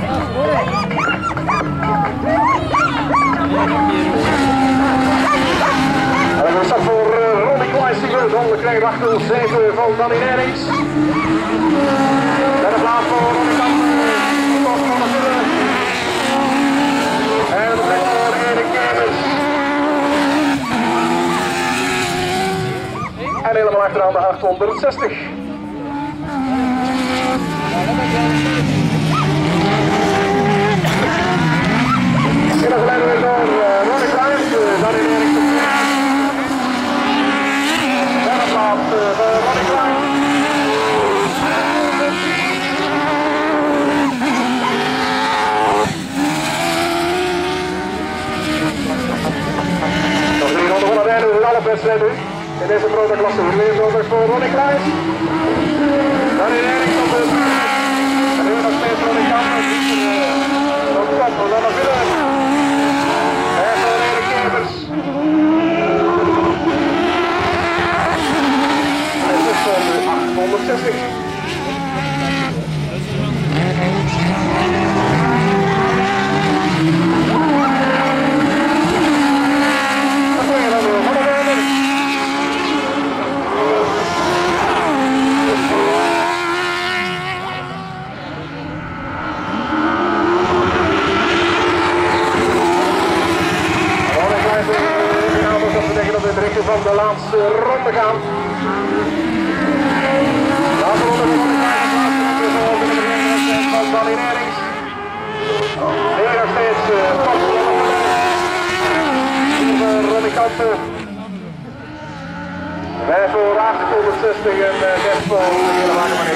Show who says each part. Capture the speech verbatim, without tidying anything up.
Speaker 1: En dan staat voor uh, Ronnie Kleisinger, de krijgt achter zeven van Danny Nerings. Derde plaats voor Ronnie Kamper. En de plek voor Erik Kemers. En helemaal achteraan de achthonderdzestig. En dan geleiden we door uh, Ronnie Kleins, uh, Danny Nerings. Derde plaats uh, voor Ronnie Kleins. Nog drie ronden van het einde van alle wedstrijden. In deze grote klasse weer zorg voor Ronnie Kleins. Danny Nerings op de en nu nog steeds Ronnie Kamper. Op de kant, dan nog willen. En voor Erik Kemers. En dus voor de achthonderdzestig. Van de laatste ronde gaan. De laatste ronde van de van Danny Nerings. Hier nog steeds top voor Ronnie Kamper. vijf voor achthonderdzestig en zes voor de hele wagen.